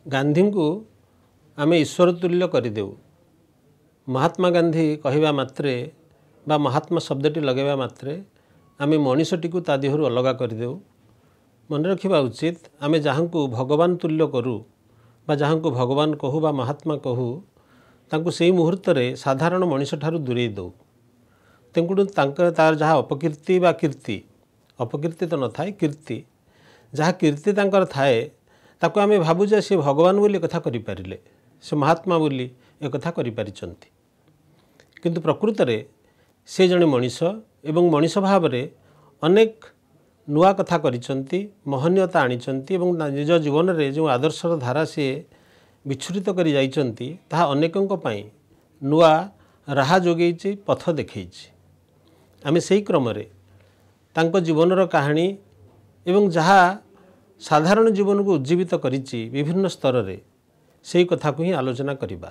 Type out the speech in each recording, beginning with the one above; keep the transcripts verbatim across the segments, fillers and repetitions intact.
गांधी को आमे ईश्वर तुल्य करदेउ। महात्मा गांधी कहवा मात्रे बा महात्मा शब्दटी लगेवा मात्रे आमे मनीषटी को ता देहरु अलग करदेउ। मन रखा उचित आमे जहाँ को भगवान तुल्य करूँ बा जहाँ को भगवान कहू बा महात्मा कहू तांको सेई मुहूर्त रे साधारण मनीष ठारू दूरे दो। तेणु तार जहाँ अपकीर्ति बा कीर्ति, अपकीर्ति तो न थाए कीर्ति, जहाँ कीर्ति तांकर थाए ताको आमे भाबुजे से भगवान बोली कथा करि पारिले, से महात्मा बोली एक कथा करि पारिचंती। किंतु प्रकृत रे से जने मनीष एवं मनीष भाव रे अनेक नुआ कथा करिचंती, महनीयता आनिचंती एवं निज जीवन रे जो आदर्शर धारा से विच्छुरित करि जाइचंती ताहा अनेकंक पई नुआ राहा जोगेइछि, पथ देखैछि। आमे सेही क्रम रे तांको जीवनर कहानी एवं जहाँ साधारण जीवन को उज्जीवित करिछि विभिन्न स्तर रे सेही कथा को ही आलोचना करिबा।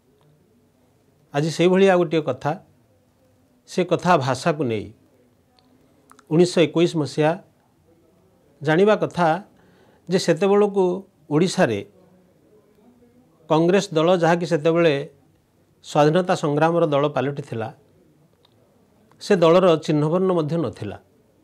आज से भली आ गोटे कथा, से कथा भाषा को नहीं उन्नीस इक्कीस मसीहा जानिबा कथा जे सेते बेलू को ओडिशा रे कांग्रेस दल जहाँ कि सेते बेले स्वाधीनता संग्राम दल पलटि थिला, से दलर चिन्हवर्ण मध्य नथिला।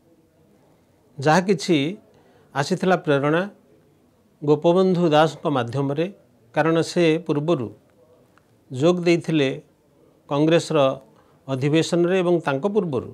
जहाँ किछि आसीथिला प्रेरणा गोपबंधु दास को माध्यम रे, कारण से पूर्वरु जोग देइथिले कांग्रेस रो अधिवेशन रे एवं तांको पूर्वरु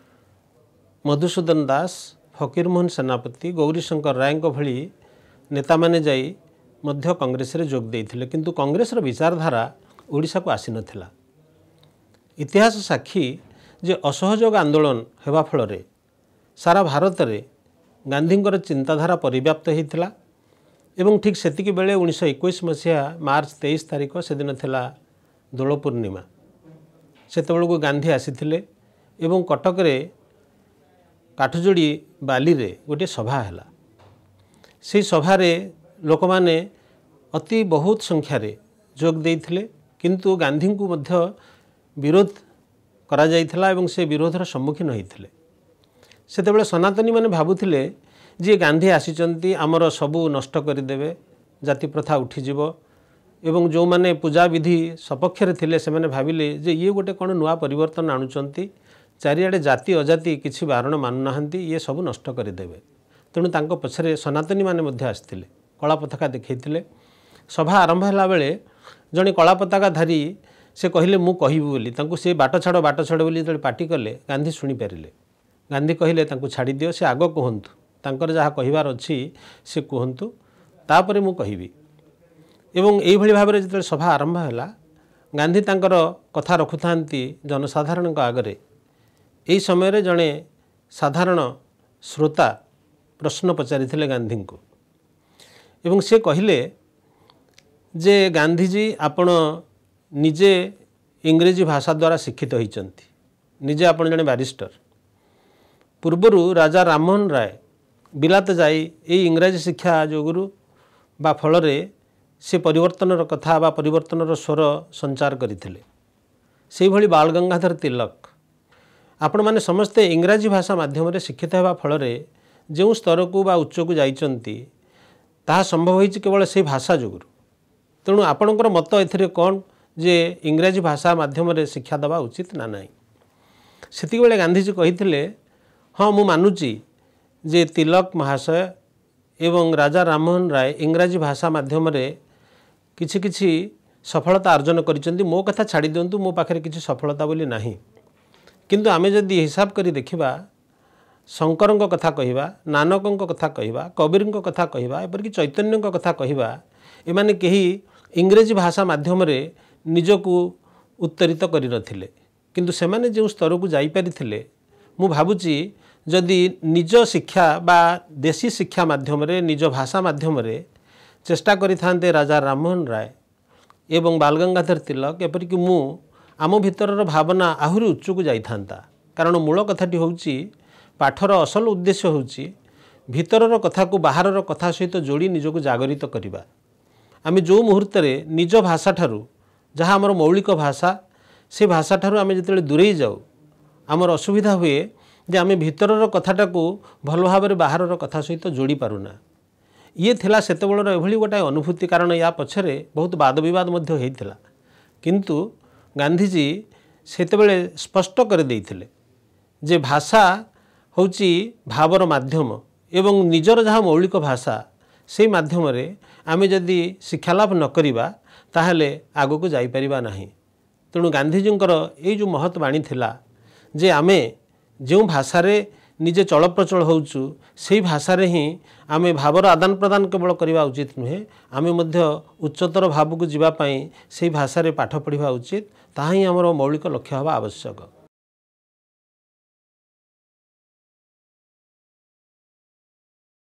मधुसूदन दास, फकीरमोहन सेनापति, गौरीशंकर राय को भली नेता माने जाई मध्य कांग्रेस रे जोग देइथिले, किंतु कांग्रेस रो विचारधारा ओडिशा को आसी नथिला। इतिहास साक्षी जे असहयोग आंदोलन हेबा फल रे सारा भारत रे गांधींकर चिंताधारा परिव्याप्त होता एवं ठीक सेतिकी बेले उन्नीस इक्कीस मसीहा मार्च तेईस तारिख से दिन थिला दोल पूर्णिमा। सेतेबेलू गांधी आसीथिले एवं कटक रे काठजोड़ी बाली रे गोटे सभा हैला। से सभा रे लोक माने अति बहुत संख्या रे जोग देइथिले, किंतु गांधी को मध्य विरोध करा जाइथिला एवं से विरोधर सम्मुखीन होइथिले। सेतेबेले सनातनी माने भाबुथिले जे गांधी आसीचंती आमर सबू नष्ट करदेवे, जाति प्रथा उठीजिव एवं जो माने पूजा विधि सपक्षरे थिले से माने भाविले जे ये गोटे कौन नुआ परिवर्तन आणुचंती, चारिआडे जाति अजाति किछि बारण मानु नाहंती, ये सबू नष्ट करदेवे। तेणु तांको पछरे सनातनी माने मध्य आस्थिले, कला पताका देखैथिले। सभा आरंभ होला बेले जणे कला पताका धारी से कहले मु कहिबी बोली, तांको से बाट छाड़ बाट छाड़ बोली जळे पाटी कले गांधी शुणी पारिले। गांधी कहले तांको छाड़ी दियो, से आगो कहंतु, तांकर जहाँ कहिबार अछि से कहंतु, तापरे मु कहिबी। एवं एई भली भाबरे जते सभा आरंभ होला गांधी तांकर कथा रखुथांती जनसाधारण आगरे। एई समय रे जणे साधारण श्रोता प्रश्न पचारिथिले गांधी को एवं से कहले जे गांधीजी आपण निजे इंग्रेजी भाषा द्वारा शिक्षित होइचंती, निजे आपण जणे बैरिस्टर। पूर्वरु राजा राममोहन राय बिलात जाई ए इंग्राजी शिक्षा जोगुरु बा फल रे से परिवर्तनर कथा बा परिवर्तनर स्वर संचार करथिले। सेही भली बाल गंगाधर तिलक आपण माने समस्ते इंग्राजी भाषा माध्यम रे शिक्षित हेबा फल रे जो स्तर को बा उच्च को जाइचंती ताहा संभव होइछि केवल से भाषा जोगुरु। तेणु आपणकर मत एथिरे कोन जे इंग्राजी भाषा माध्यम रे शिक्षा दबा उचित ना नाही। सेतिक बेले गांधीजी कहिथिले हाँ मु मानुची जे तिलक महाशय एवं राजा राममोहन राय इंग्राजी भाषा माध्यम रे किछि किछि सफलता अर्जन करिसेंती, मो कथा छाड़ी दियंतु, मो पाखरे किछि सफलता बोली नाही। किंतु आमे जदि हिसाब करी देखिबा शंकरंक कथा कहिबा, नानकंक कथा कहिबा, कबीरंक कथा कहिबा, एपरिक चैतन्यंक कथा कहिबा, एमाने केही इंग्रेजी भाषा माध्यम रे निजको उत्तरित करि नथिले, किंतु सेमाने जो स्तर को जाई परिथिले मु भाबुची जदि निज शिक्षा बा देशी शिक्षा माध्यम रे निज भाषा माध्यम रे चेष्टा करिथांते राजा राममोहन राय एवं बाल गंगाधर तिलक, एपरिक मु आम भितरर भावना आहुरी उच्च को जाइथांता। कारण मूल कथाटी होउची पाठर असल उद्देश्य होउची भितरर कथा को बाहरर कथा सहित जोड़ी निजको जागरित करिबा। आमे जो मुहूर्त रे निज भाषा ठारू जहाँ आमर मौलिक भाषा से भाषा ठारू आमे जेतेबेले दूरेई जाऊ आमर असुविधा हुए जे आमे भितरर कथाटा को भल भाव में बाहरर कथा सहित जोड़ी पारुना। ये थिला सेतेबेଳर एभली गोटाए अनुभूति कारण या पछरे बहुत वाद विवाद मध्य होइथिला किंतु गांधीजी सेतेबेले स्पष्ट कर देइथिले जे भाषा होची भावर माध्यम एवं निजर जहाँ मौलिक भाषा से माध्यम रे आमे जदि शिक्षालाभ न करिबा ताहले आगो को जाई परिबा नाही। तेणु गांधीजींकर ये जो महत् बाणी थिला जे आमे जो भाषा रे निजे चल प्रचल होउचु से भाषा रे ही आमे भावर आदान प्रदान केवल करवा उचित नुहे आमे मध्य उच्चतर भाव को जीवा पई से भाषा रे पाठ पढ़िबा उचित ताहा ही हमर मौलिक लक्ष्य हवा आवश्यक।